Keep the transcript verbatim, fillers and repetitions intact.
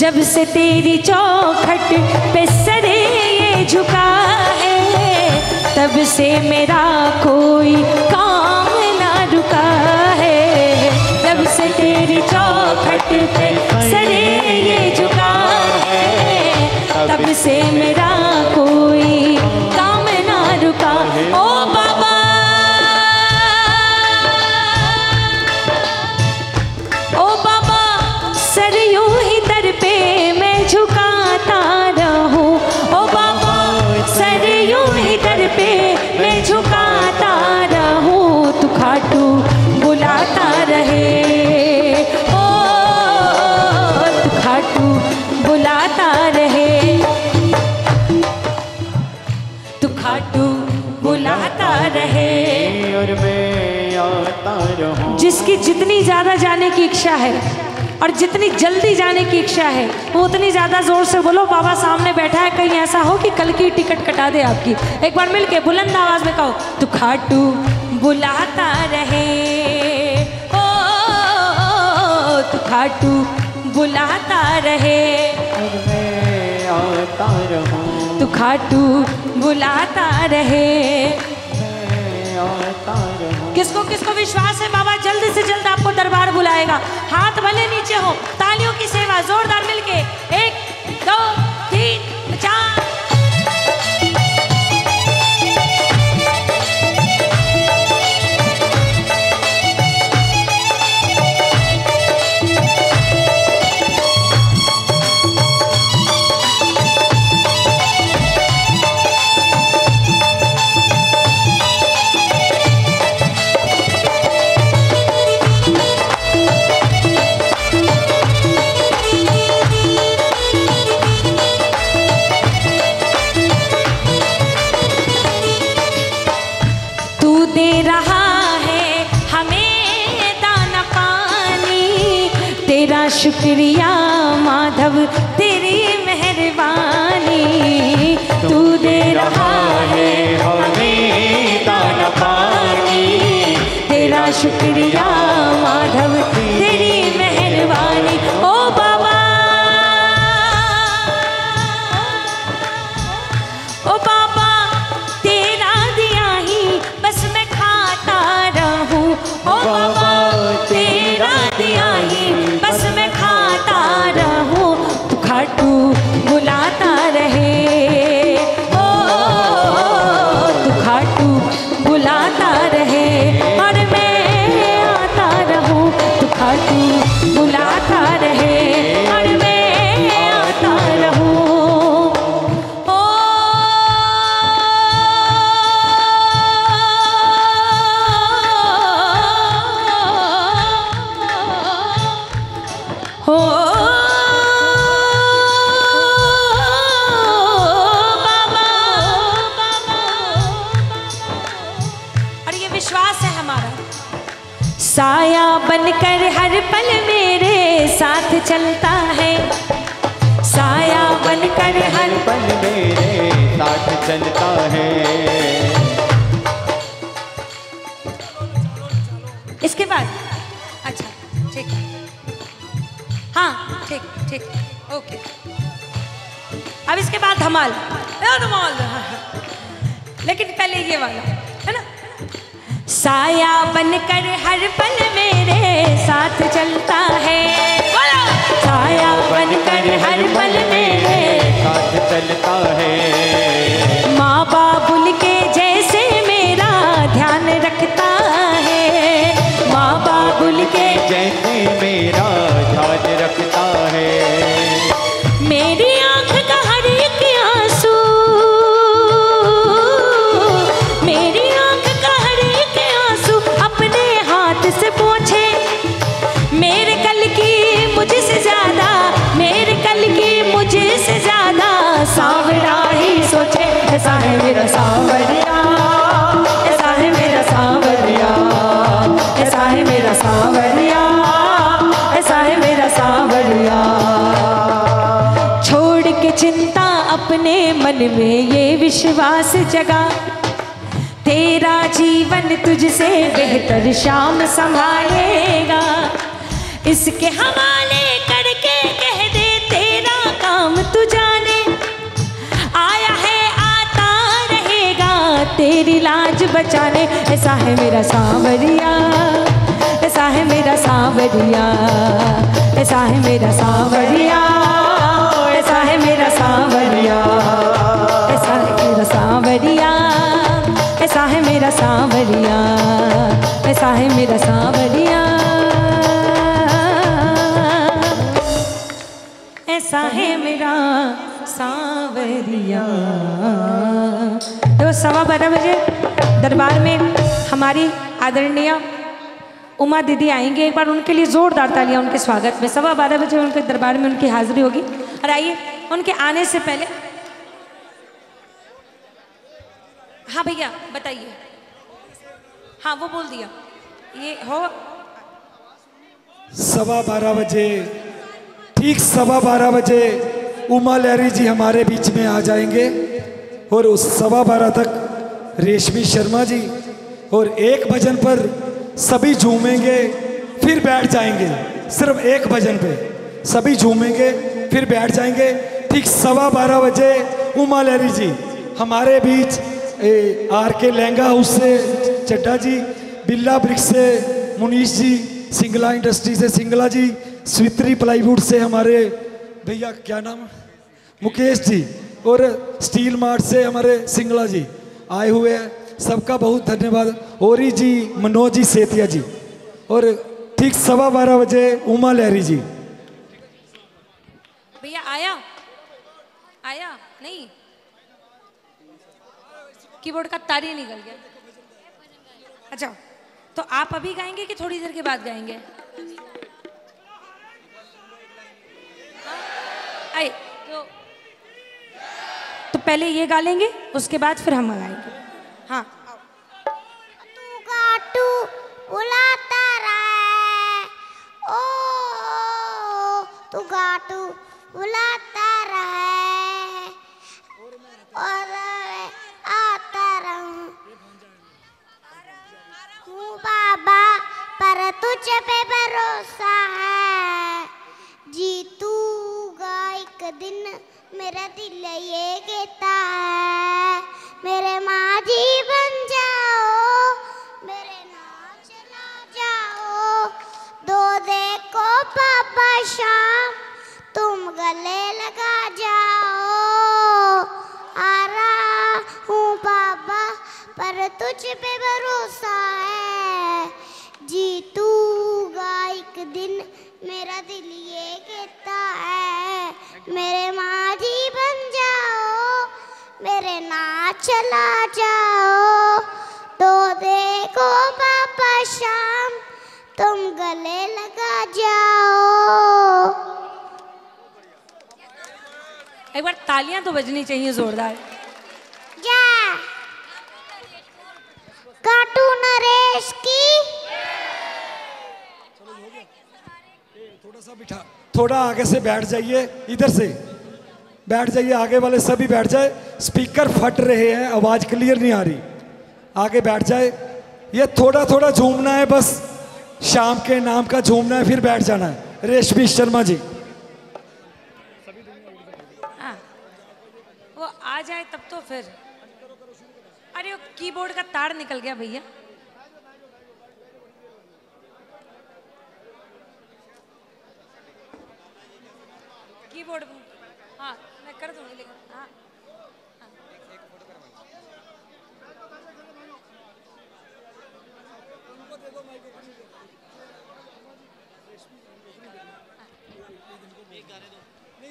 जब से तेरी चौखट पे सरे ये झुका है, तब से मेरा कोई काम ना रुका है। जब से तेरी चौखट पे सरे ये झुका है, तब से मेरा कोई काम ना रुका। ओ बाबा, ओ बाबा, सर यूं ही दर पे मैं झुकाता रहूं। ओ बाबा, सर यूं ही दर पे मैं झुकाता रहूं। तू खाटू बुलाता रहे, ओ तू खाटू बुलाता रहे, तू खाटू बुलाता रहे। और मैं आता रहूं। जिसकी जितनी ज्यादा जाने की इच्छा है और जितनी जल्दी जाने की इच्छा है, वो उतनी ज्यादा जोर से बोलो। बाबा सामने बैठा है, कहीं ऐसा हो कि कल की टिकट कटा दे आपकी। एक बार मिलके बुलंद आवाज में कहो, तू खाटू बुलाता रहे, ओ तू खाटू बुलाता रहे, और मैं आता रहूं। तू खाटू बुलाता रहे। मैं आता रहूं। किसको किसको विश्वास है बाबा जल्द से जल्द आपको दरबार बुलाएगा? हाथ भले नीचे हो, तालियों की सेवा जोरदार मिलके। एक दो तीन चार। दे रहा है हमें दाना पानी, तेरा शुक्रिया माधव तेरी मेहरबानी। तू दे रहा है हमें दाना पानी, तेरा शुक्रिया माधव तेरी मेहरबानी। ओ बाबा, ओ बाबा, तेरा दिया ही बस मैं खाता रहूं। ओ बाबा, तेरा दिया ही बस मैं खाता रहूं। तू खाटू बुलाता रहे, ओ तू खाटू बुलाता रहे, और मैं आता रहूं। तू खाटू बुलाता रहे, और मैं आता रहूं। हो बाबा, और ये विश्वास है हमारा, साया बनकर हर पल मेरे साथ चलता है, साया बनकर हर पल मेरे साथ चलता है। इसके बाद अच्छा ठीक है, हाँ ठीक ठीक ओके। अब इसके बाद धमाल, धमाल, लेकिन पहले ये वाला है ना। साया बनकर हर पल मेरे साथ चलता है, साया बनकर हर पल मेरे साथ चलता है। माँ बाबुल के जैसे मेरा ध्यान रखता है, माँ बाबुल के जैसे मेरा ध्यान रखता है। मेरी आंख का हर एक आंसू, मेरी आंख का हर एक आंसू अपने हाथ से पोंछे। मेरे कल की मुझसे ज्यादा, मेरे कल की मुझसे ज्यादा सांवरा ही सोचे। ऐसा है मेरा सांवरिया, ऐसा है मेरा सांवरिया, ऐसा है मेरा सांवरिया, ऐसा है मेरा सांवरिया। छोड़ के चिंता अपने मन में ये विश्वास जगा, तेरा जीवन तुझसे बेहतर शाम संभालेगा। इसके हवाले करके कह दे तेरा तेरी लाज बचाने। ऐसा है मेरा सांवरिया, ऐसा है मेरा सांवरिया, ऐसा है मेरा सांवरिया, ऐसा है मेरा सांवरिया, ऐसा है मेरा सांवरिया, ऐसा है मेरा सांवरिया, ऐसा है मेरा सांवरिया, ऐसा है मेरा सांवरिया। तो सवा बारह बजे दरबार में हमारी आदरणीय उमा दीदी आएंगे। एक बार उनके लिए जोरदार तालियां उनके स्वागत में। सवा बारह बजे उनके दरबार में उनकी हाजिरी होगी। और आइए उनके आने से पहले, हाँ भैया बताइए। हाँ वो बोल दिया, ये हो सवा बारह बजे, ठीक सवा बारह बजे उमा लहरी जी हमारे बीच में आ जाएंगे और उस सवा बारह तक रेशमी शर्मा जी, और एक भजन पर सभी झूमेंगे फिर बैठ जाएंगे। सिर्फ एक भजन पे सभी झूमेंगे फिर बैठ जाएंगे। ठीक सवा बारह बजे उमा लहरी जी हमारे बीच ए, आर के लहंगा हाउस से चड्डा जी, बिल्ला ब्रिक्स से मुनीश जी, सिंगला इंडस्ट्री से सिंगला जी, स्वित्री प्लाईवुड से हमारे भैया क्या नाम मुकेश जी, और स्टील मार्ट से हमारे सिंगला जी आए हुए हैं। सबका बहुत धन्यवाद। ओरी जी, मनोज जी, सेतिया जी, और ठीक सवा बारह बजे उमा लहरी जी। भैया आया आया नहीं, कीबोर्ड का तार ही निकल गया। अच्छा तो आप अभी गाएंगे कि थोड़ी देर के बाद गाएंगे? आए तो, तो पहले ये गा लेंगे, उसके बाद फिर हम गाएंगे। हाँ तू गाटू बुलाता रहे, ओ तू गाटू बुलाता रहे और आता रहूं हूँ बाबा, पर तुझ पे भरोसा है। जीतूगा एक दिन मेरा दिल ये कहता है। मेरे माँ जी बन जाओ, मेरे नाम चला जाओ, दो देखो पापा शाम तुम गले लगा जाओ। आ रहा हूँ बाबा, पर तुझ पे भरोसा है। जीतूगा एक दिन मेरा दिल ये कहता है। मेरे माँ जी बन जाओ, मेरे नाम चला जाओ, तो देखो पापा शाम तुम गले लगा जाओ। एक बार तालियां तो बजनी चाहिए जोरदार। जय काटू नरेश की। थोड़ा सा बिठा, थोड़ा आगे से बैठ जाइए, इधर से बैठ जाइए, आगे वाले सभी बैठ जाए। स्पीकर फट रहे हैं, आवाज क्लियर नहीं आ रही, आगे बैठ जाए। ये थोड़ा थोड़ा झूमना है, बस शाम के नाम का झूमना है, फिर बैठ जाना है। रेशमी शर्मा जी हाँ वो आ जाए तब तो फिर। अरे वो कीबोर्ड का तार निकल गया भैया। कीबोर्ड, हाँ मैं कर दूंगी लेकिन हाँ